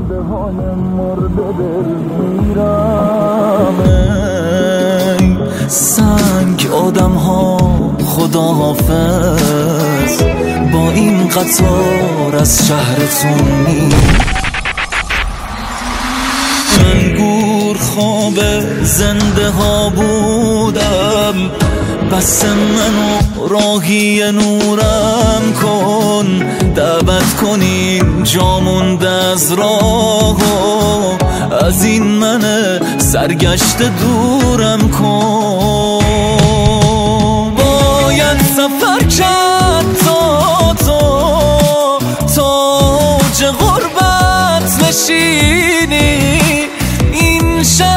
زنده های مرده دل میرم. سنگ آدم ها خداحافظ، با این قطار از شهرتون انگور خواب زنده ها بودم، بس منو راهی نورم کن. دعوت کنین جامونده از راه و از این من سرگشت دورم کن. باید سفر کرد تا اوج غربت نشینی، این شهر